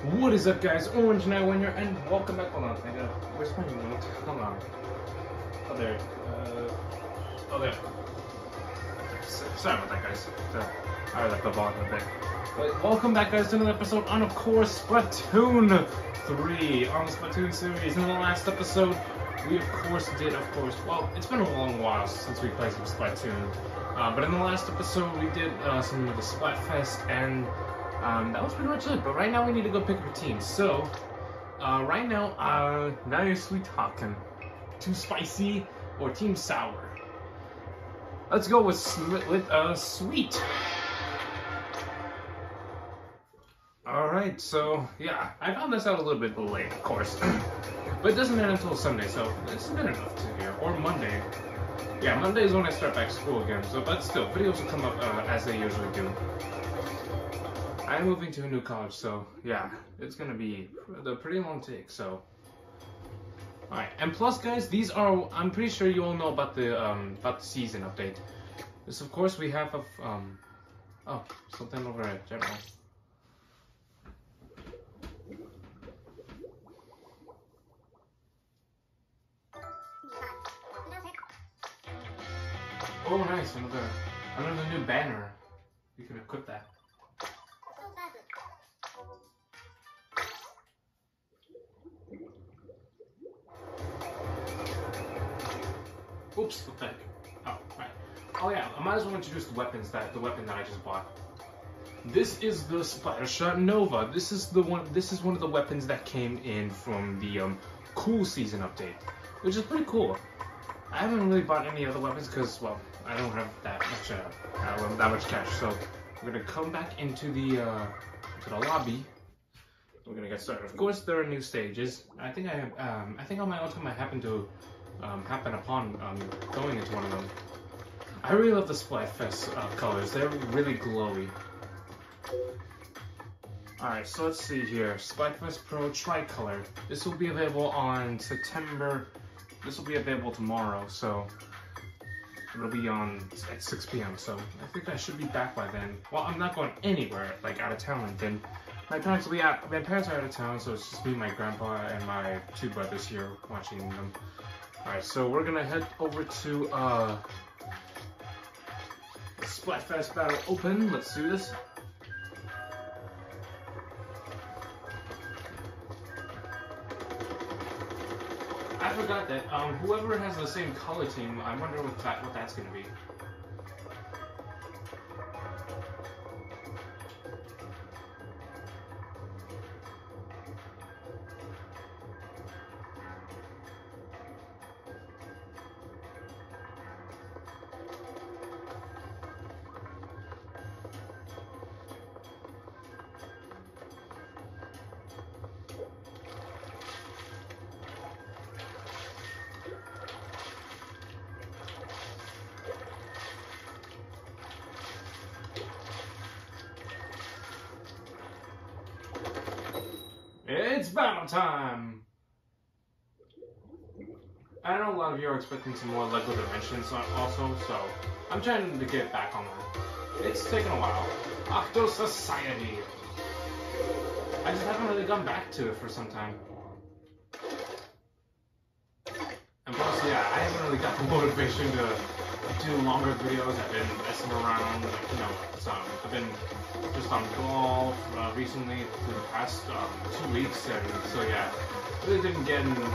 What is up, guys? Orange Night Winner, and welcome back. Hold on, where's my remote? Hold on. Oh, there. Oh, there. Sorry about that, guys. I left the volume a bit. But welcome back, guys, to another episode on, of course, Splatoon 3 on the Splatoon series. In the last episode, we, of course, well, it's been a long while since we played some Splatoon. But in the last episode, we did some of the Splatfest, and that was pretty much it. But right now, we need to go pick our team. So, right now, nicely talking. Team Spicy or Team Sour? Let's go with Sweet. Alright, so, yeah, I found this out a little bit late, of course. But it doesn't end until Sunday, so it's good enough to hear. Or Monday. Yeah, Monday is when I start back to school again, so, but still, videos will come up as they usually do. I'm moving to a new college, so, yeah, it's gonna be a pretty long take, so. Alright, and plus, guys, these are, I'm pretty sure you all know about the season update. This, of course, we have oh, something over at General. Oh, nice, another new banner. You can equip that. Oops, what the heck? Oh, right. Oh yeah, I might as well introduce the weapon that I just bought. This is the Splattershot Nova. This is one of the weapons that came in from the Cool Season update, which is pretty cool. I haven't really bought any other weapons because, well, I don't have that much cash. So we're gonna come back into the lobby. We're gonna get started. Of course, there are new stages. I think on my own time I happen upon going into one of them. I really love the Splatfest colors. They're really glowy. Alright, so let's see here. Splatfest Pro Tricolor. This will be available on September. This will be available tomorrow, so it'll be on at 6 p.m. So I think I should be back by then. Well, I'm not going anywhere, like out of town. Then my parents are out of town, so it's just me, my grandpa, and my two brothers here watching them. Alright, so we're gonna head over to Splatfest Battle Open. Let's do this. I forgot that whoever has the same color team, I wonder what that's gonna be. It's battle time! I know a lot of you are expecting some more LEGO Dimensions also, so I'm trying to get back on that. It's taken a while. Octo Society! I just haven't really gone back to it for some time. And plus, yeah, I haven't really got the motivation to do longer videos. I've been messing around, like, you know, I've been just on golf recently for the past 2 weeks, and so yeah, really wasn't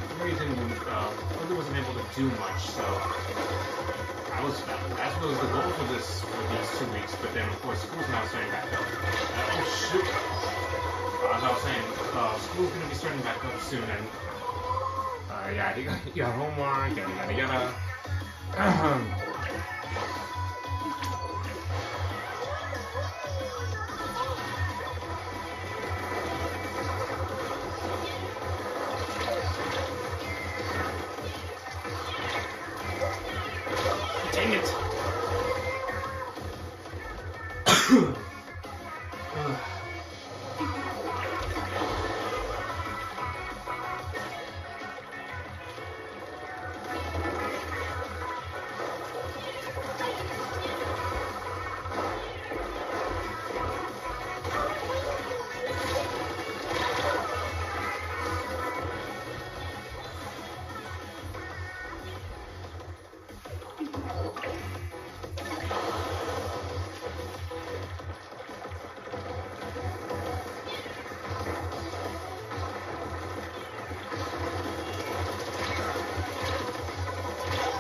able to do much. So that was the goal for these 2 weeks. But then, of course, school's now starting back up. Oh shoot! As I was saying, school's gonna be starting back up soon, and yeah, you got homework, and yada. Dang it!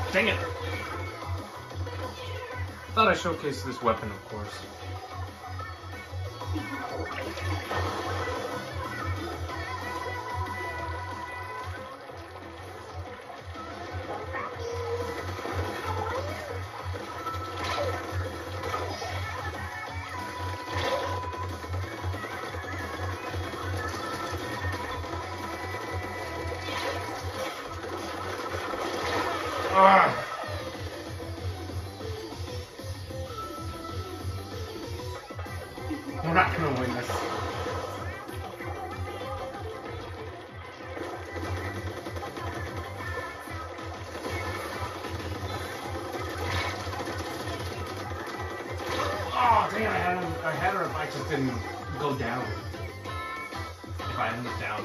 Dang it! Thought I showcased this weapon, of course. We're not gonna win this. Oh, dang it, I had her if I just didn't go down. If I ended down.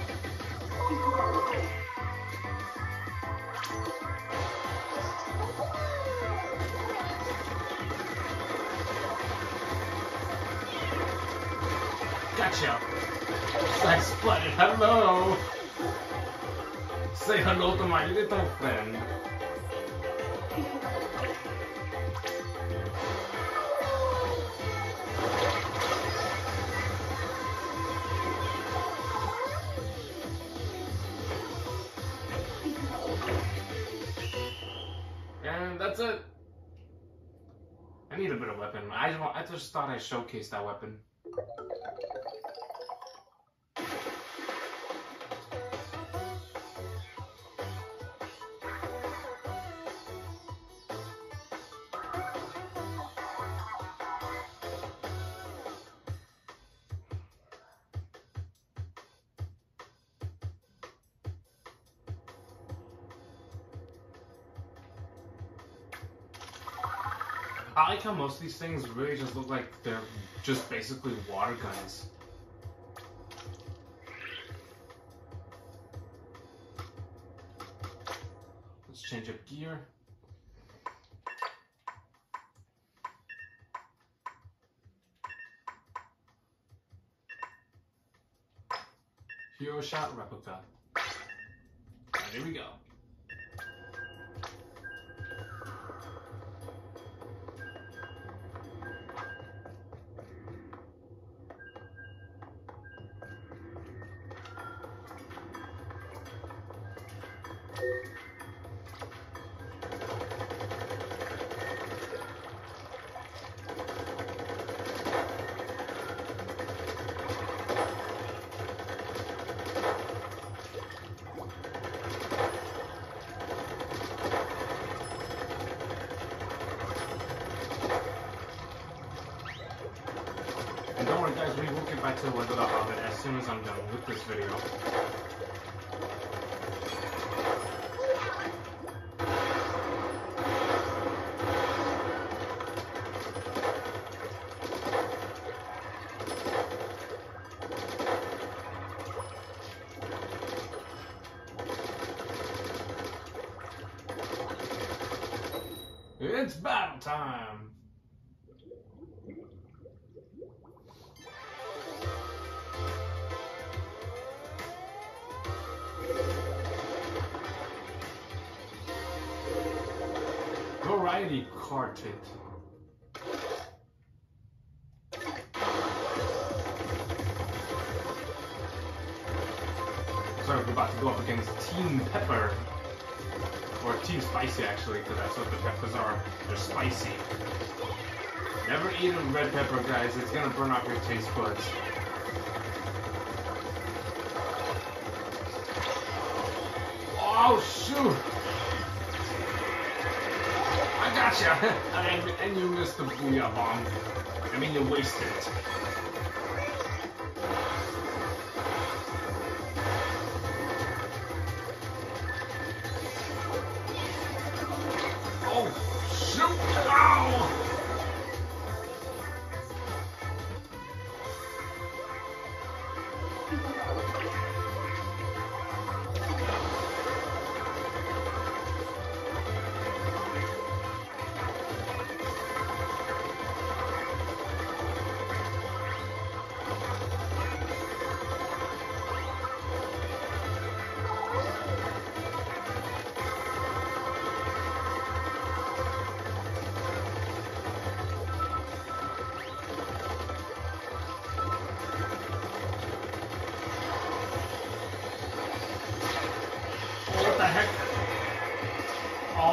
Gotcha! Side splatted, hello! Say hello to my little friend. And that's it. I need a better weapon. I just thought I showcased that weapon. I like how most of these things really just look like they're just basically water guns. Let's change up gear. Hero Shot Replica. There we go. And don't worry guys, we will get back to the Lego the Hobbit as soon as I'm done with this video. It's battle time! Variety Carpet. So we're about to go up against Team Pepper. Or Team Spicy actually, because that's what the peppers are. They're spicy. Never eat a red pepper, guys. It's gonna burn off your taste buds. Oh shoot! I gotcha! and you missed the booyah bomb. I mean, you wasted it. Oh, shoot! Ow!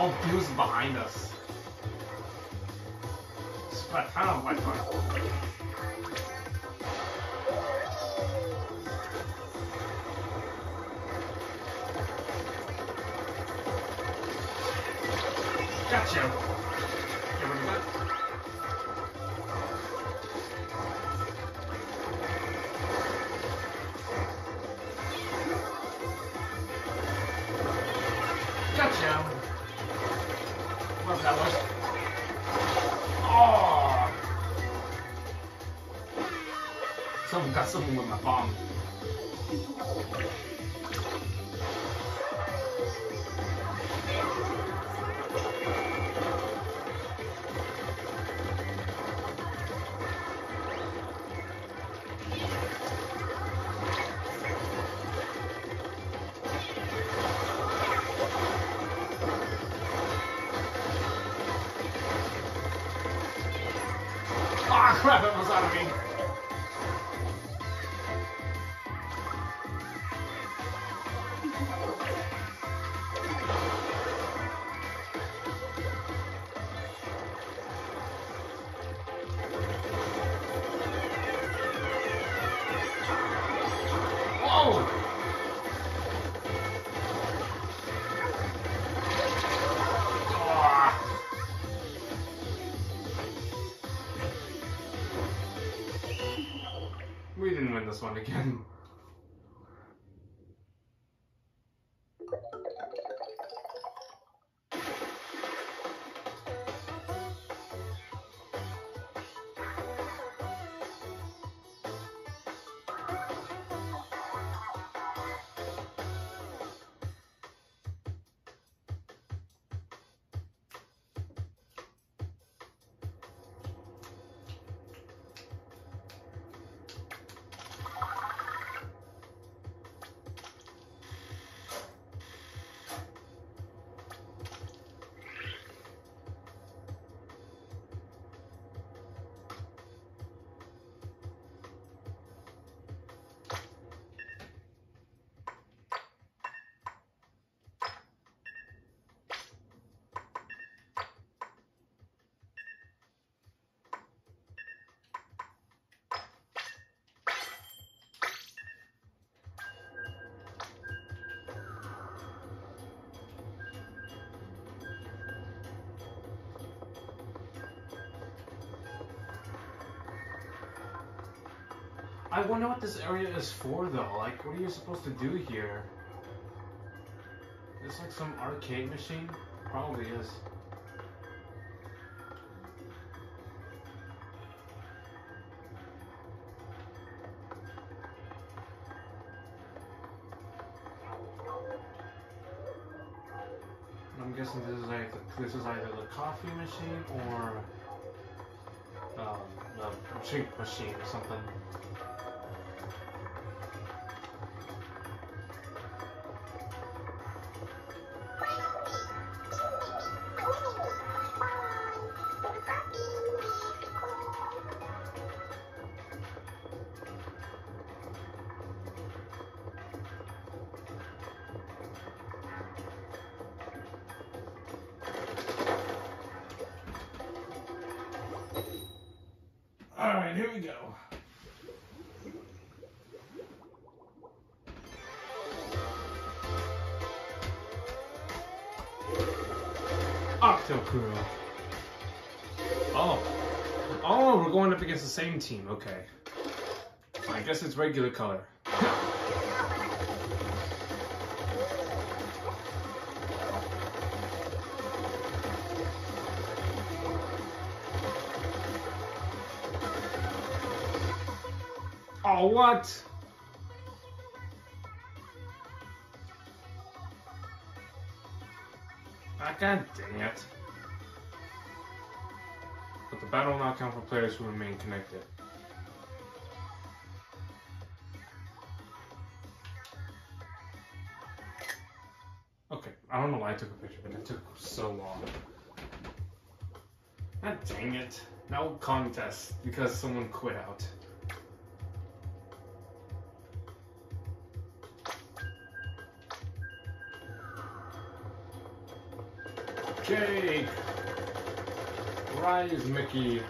Oh, he was behind us. Splatana Wi-Fi. Gotcha. Get rid of that. Gotcha. Whatever that was. Oh! Someone got someone with my bomb. Ah, crap, it was out of me. Whoa! Ah. We didn't win this one again. I wonder what this area is for, though. Like, what are you supposed to do here? Is this like some arcade machine? Probably is. I'm guessing this is either the coffee machine or the drink machine or something. Alright, here we go. Octokuro. Oh, we're going up against the same team. Okay. I guess it's regular color. Oh, what? Ah, God dang it. But the battle will not count for players who remain connected. Okay, I don't know why I took a picture, but it took so long. God dang it. No contest because someone quit out. Jake! Rise, Mickey.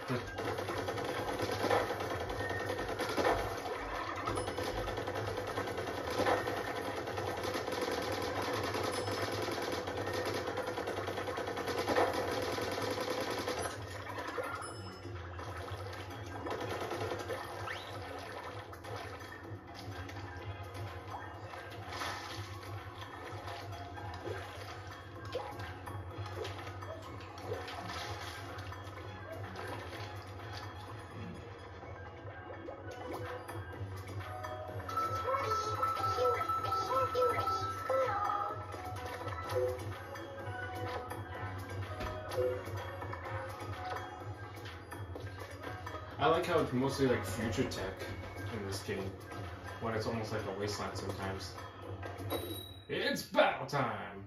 I like how it's mostly like future tech in this game, when it's almost like a wasteland sometimes. It's battle time!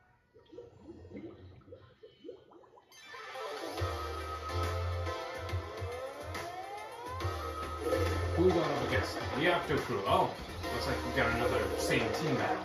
Who we going up against? The Octo Crew. Oh, looks like we got another same team battle.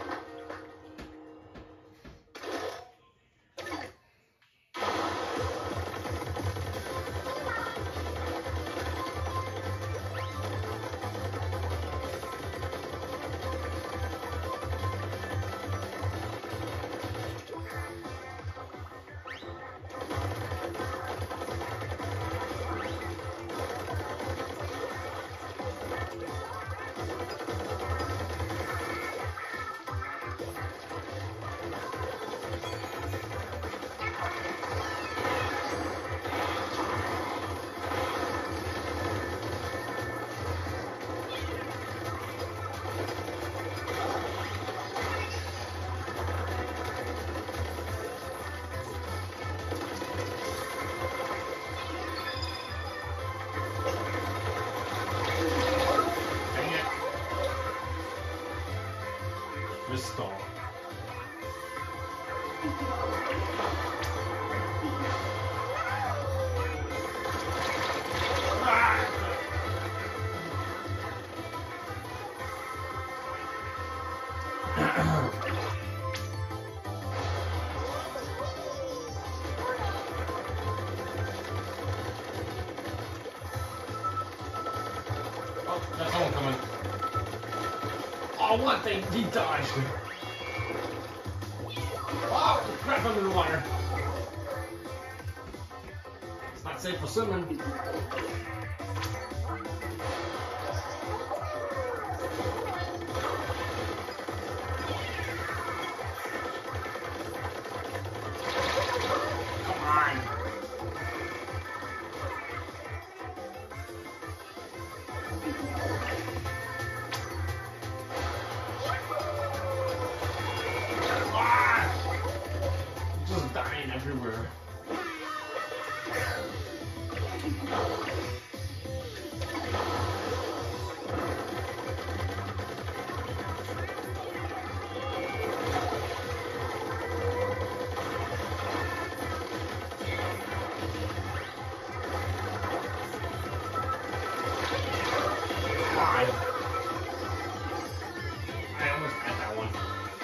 Restore. Oh, that's someone coming. Oh, what? He dodged. Oh, crap under the water. It's not safe for swimming. Come on. Just dying everywhere. God. I almost had that one.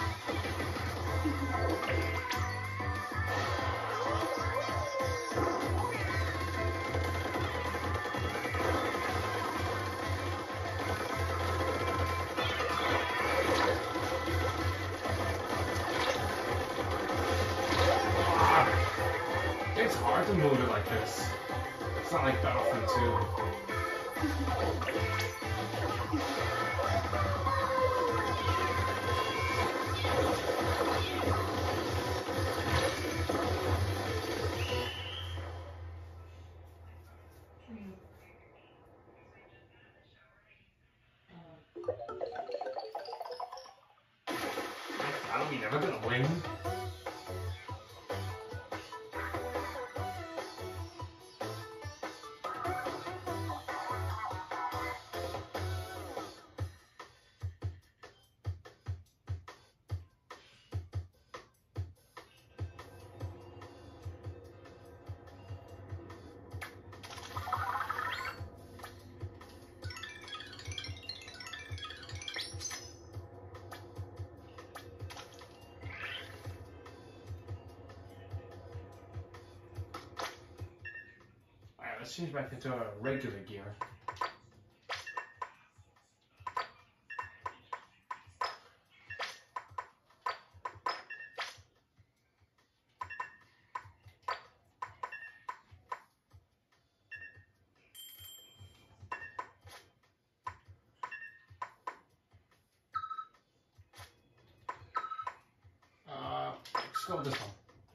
It's hard to move it like this. It's not like Battlefield 2. Are we never gonna win? let's change back into a regular gear. Let's go with this one.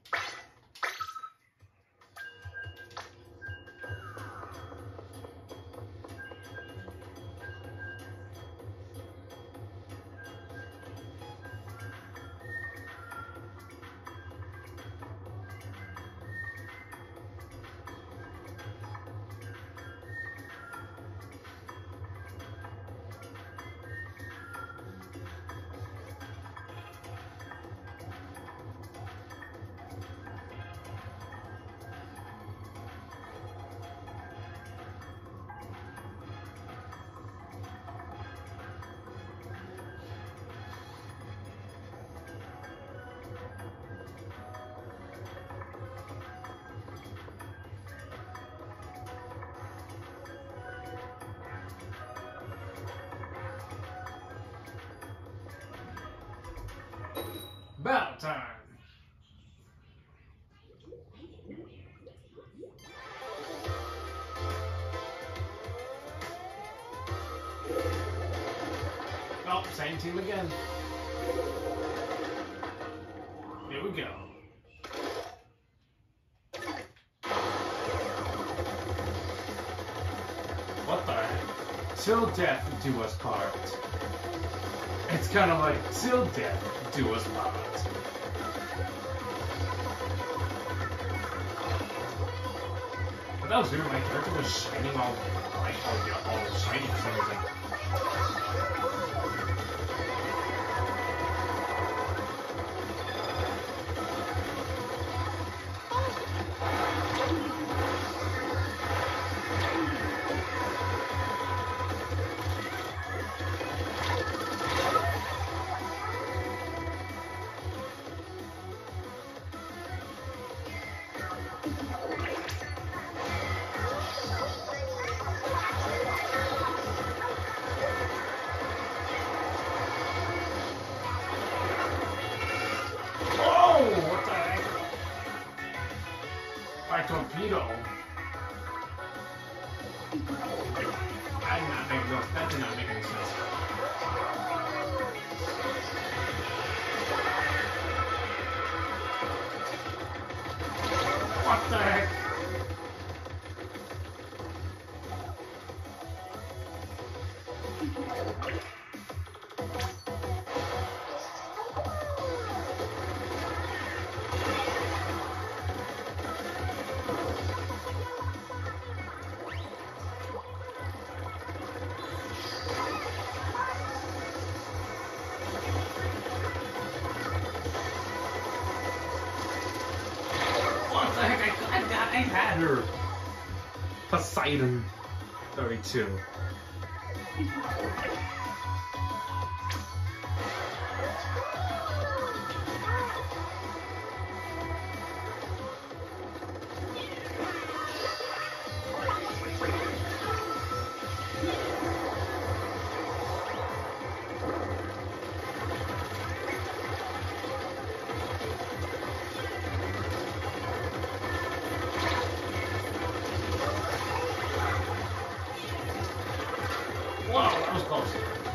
About time! Oh, same team again. Here we go. What the heck? Till death do us part. It's kind of like, till death do us part. But that was weird, my character was shining all bright, all shiny for some reason. Torpedo. That did not make any sense. What the heck? I had her. Poseidon 32. Wow, that was close.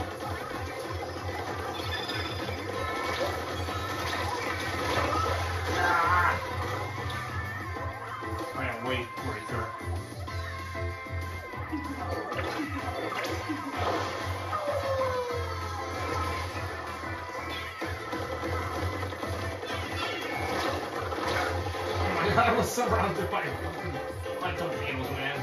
Ah! I am way breaker. Oh my god, I was surrounded by torpedoes, man.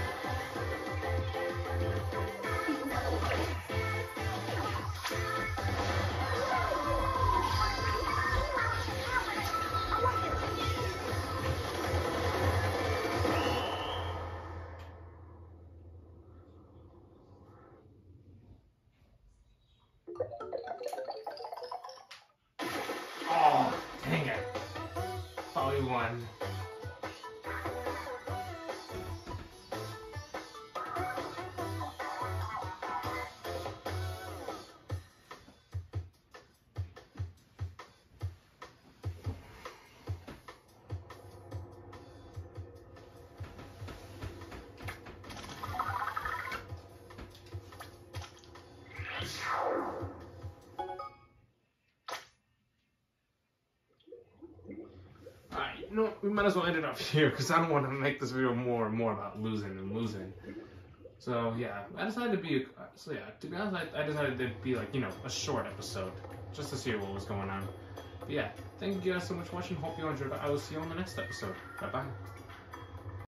Oh, dang it. Thought we won. you know, we might as well end it up here because I don't want to make this video more and more about losing and losing. So yeah, I decided to be. So yeah, to be honest, I decided to be like, you know, a short episode just to see what was going on. But yeah, thank you guys so much for watching. Hope you enjoyed it. I will see you on the next episode. Bye bye.